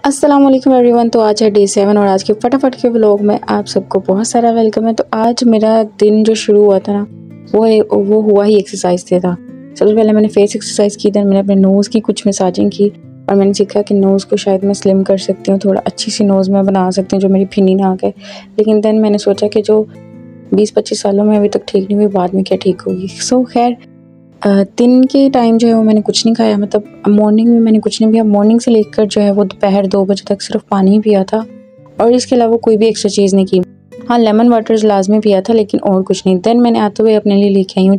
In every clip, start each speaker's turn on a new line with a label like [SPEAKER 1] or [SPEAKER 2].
[SPEAKER 1] अस्सलाम वालेकुम एवरीवन। तो आज है डे 7 और आज के फटाफट के व्लॉग में आप सबको बहुत सारा वेलकम है। तो आज मेरा दिन जो शुरू हुआ था ना वो हुआ ही एक्सरसाइज से था। सबसे पहले मैंने फेस एक्सरसाइज की, देन मैंने अपने नोज़ की कुछ मसाजिंग की और मैंने सीखा कि नोज़ को शायद मैं स्लिम कर सकती हूँ, थोड़ा अच्छी सी नोज़ मैं बना सकती हूँ जो मेरी फिनी ना आ गए। लेकिन देन मैंने सोचा कि जो 20-25 सालों में अभी तक ठीक नहीं हुई, बाद में क्या ठीक होगी। सो खैर दिन के टाइम जो है वो मैंने कुछ नहीं खाया, मतलब मॉर्निंग में मैंने कुछ नहीं पिया। मॉर्निंग से लेकर जो है वो दोपहर 2 बजे तक सिर्फ पानी ही पिया था और इसके अलावा कोई भी एक्स्ट्रा चीज़ नहीं की। हाँ, लेमन वाटर लाजमी पिया था लेकिन और कुछ नहीं। देन मैंने आते हुए अपने लिए लेके आई हूँ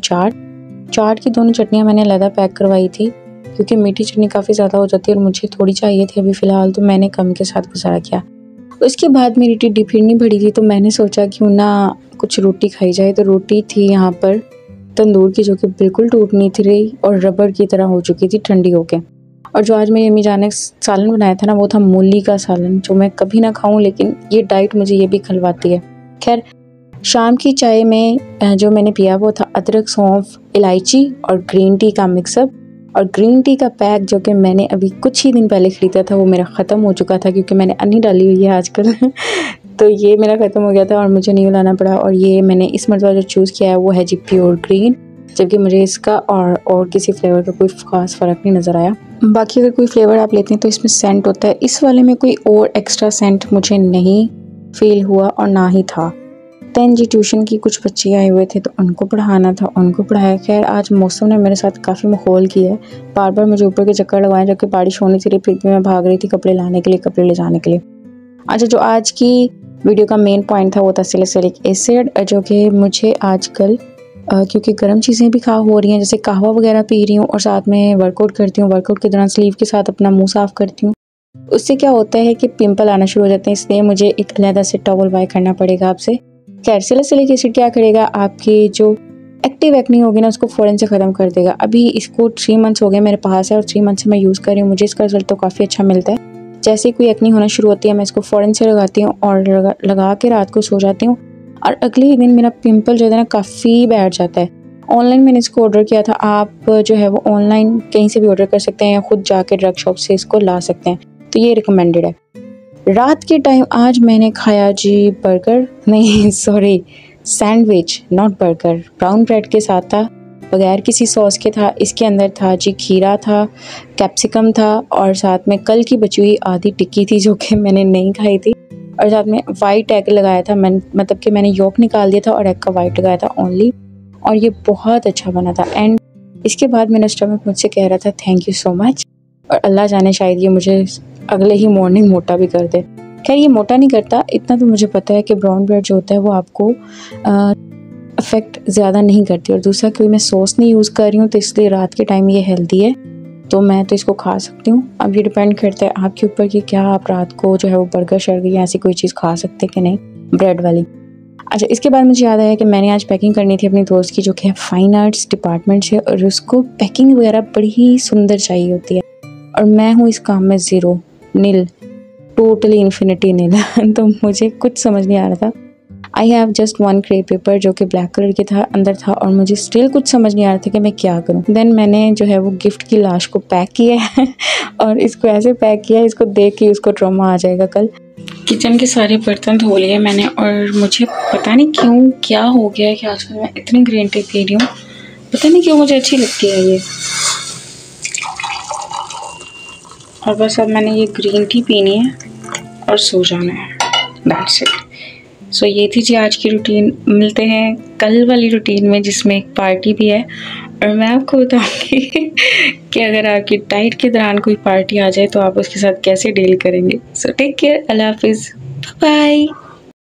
[SPEAKER 1] चाट की दोनों चटनियाँ मैंने अलग पैक करवाई थी क्योंकि मीठी चटनी काफ़ी ज़्यादा हो जाती है और मुझे थोड़ी चाहिए थी अभी फ़िलहाल, तो मैंने कम के साथ गुजारा किया। उसके बाद मेरी टिड्डी फिर नहीं बढ़ी थी तो मैंने सोचा क्यों ना कुछ रोटी खाई जाए। तो रोटी थी यहाँ पर तंदूर की, जो कि बिल्कुल टूट नहीं थी रही और रबड़ की तरह हो चुकी थी ठंडी होके। और जो आज मेरी अम्मी जान ने सालन बनाया था ना, वो था मूली का सालन, जो मैं कभी ना खाऊं लेकिन ये डाइट मुझे ये भी खिलवाती है। खैर, शाम की चाय में जो मैंने पिया वो था अदरक, सौंफ, इलायची और ग्रीन टी का मिक्सअप। और ग्रीन टी का पैक जो कि मैंने अभी कुछ ही दिन पहले ख़रीदा था वो मेरा ख़त्म हो चुका था क्योंकि मैंने अन्नी डाली हुई है आजकल तो ये मेरा ख़त्म हो गया था और मुझे नहीं लाना पड़ा। और ये मैंने इस मरतबा जो चूज़ किया है वो है जी प्योर ग्रीन, जबकि मुझे इसका और किसी फ्लेवर का कोई ख़ास फ़र्क नहीं नज़र आया। बाकी अगर कोई फ्लेवर आप लेते हैं तो इसमें सेंट होता है, इस वाले में कोई और एक्स्ट्रा सेंट मुझे नहीं फील हुआ और ना ही था। देन जी ट्यूशन की कुछ बच्चे आए हुए थे तो उनको पढ़ाना था, उनको पढ़ाया। खैर आज मौसम ने मेरे साथ काफ़ी माहौल किया है, बार बार मुझे ऊपर के चक्कर लगाए जबकि बारिश होनी थी, फिर भी मैं भाग रही थी कपड़े लाने के लिए, कपड़े ले जाने के लिए। अच्छा, जो आज की वीडियो का मेन पॉइंट था वो था सैलिसिलिक एसिड, जो कि मुझे आजकल क्योंकि गर्म चीज़ें भी हो रही हैं, जैसे कहवा वगैरह पी रही हूँ और साथ में वर्कआउट करती हूँ, वर्कआउट के दौरान स्लीव के साथ अपना मुंह साफ़ करती हूँ, उससे क्या होता है कि पिंपल आना शुरू हो जाते हैं, इसलिए मुझे एक अलग से टॉवल बाय करना पड़ेगा आपसे। खैर, सैलिसिलिक एसिड क्या करेगा, आपकी जो एक्टिव एक्ने होगी ना उसको फ़ौरन से ख़त्म कर देगा। अभी इसको 3 मंथ्स हो गए मेरे पास है और 3 मंथ से मैं यूज़ कर रही हूँ, मुझे इसका रिजल्ट तो काफ़ी अच्छा मिलता है। जैसे ही कोई एक्ने होना शुरू होती है मैं इसको फ़ौरन से लगाती हूँ और लगा के रात को सो जाती हूँ और अगले ही दिन मेरा पिंपल जो है ना काफ़ी बैठ जाता है। ऑनलाइन मैंने इसको ऑर्डर किया था, आप जो है वो ऑनलाइन कहीं से भी ऑर्डर कर सकते हैं या खुद जाके ड्रग शॉप से इसको ला सकते हैं, तो ये रिकमेंडेड है। रात के टाइम आज मैंने खाया जी बर्गर, नहीं sorry sandwich, not burger, brown bread के साथ था, बगैर किसी सॉस के था। इसके अंदर था जी खीरा था, कैप्सिकम था और साथ में कल की बची हुई आधी टिक्की थी जो कि मैंने नहीं खाई थी और साथ में वाइट एग लगाया था, मतलब कि मैंने योक निकाल दिया था और एग का वाइट लगाया था ओनली, और ये बहुत अच्छा बना था। एंड इसके बाद मेरा स्टमक मुझसे कह रहा था थैंक यू सो मच, और अल्लाह जाने शायद ये मुझे अगले ही मॉर्निंग मोटा भी कर दे। खैर, ये मोटा नहीं करता, इतना तो मुझे पता है कि ब्राउन ब्रेड जो होता है वो आपको अफेक्ट ज़्यादा नहीं करती। और दूसरा, क्योंकि मैं सॉस नहीं यूज़ कर रही हूँ तो इसलिए रात के टाइम ये हेल्दी है, तो मैं तो इसको खा सकती हूँ। अब ये डिपेंड करता है आपके ऊपर कि क्या आप रात को जो है वो बर्गर शर्गर या ऐसी कोई चीज़ खा सकते कि नहीं, ब्रेड वाली। अच्छा, इसके बाद मुझे याद आया कि मैंने आज पैकिंग करनी थी अपनी दोस्त की जो कि फाइन आर्ट्स डिपार्टमेंट से, और उसको पैकिंग वगैरह बड़ी ही सुंदर चाहिए होती है और मैं हूँ इस काम में zero, nil, totally infinity nil तो मुझे कुछ समझ नहीं आ रहा था। I have just 1 crepe paper जो कि ब्लैक कलर के था, अंदर था, और मुझे स्टिल कुछ समझ नहीं आ रहा था कि मैं क्या करूं। देन मैंने जो है वो गिफ्ट की लाश को पैक किया है और इसको ऐसे पैक किया है, इसको देख के उसको ट्रॉमा आ जाएगा कल। किचन के सारे बर्तन धो लिए मैंने और मुझे पता नहीं क्यों क्या हो गया है कि आजकल मैं इतनी ग्रीन टी पी रही हूँ, पता नहीं क्यों मुझे अच्छी लगती है ये। और बस अब मैंने ये ग्रीन टी पीनी है और सो जाना है, दैट्स इट। सो ये थी जी आज की रूटीन। मिलते हैं कल वाली रूटीन में जिसमें एक पार्टी भी है और मैं आपको बताऊंगी कि अगर आपकी डाइट के दौरान कोई पार्टी आ जाए तो आप उसके साथ कैसे डील करेंगे। सो टेक केयर, अल्लाह हाफिज़, बाय।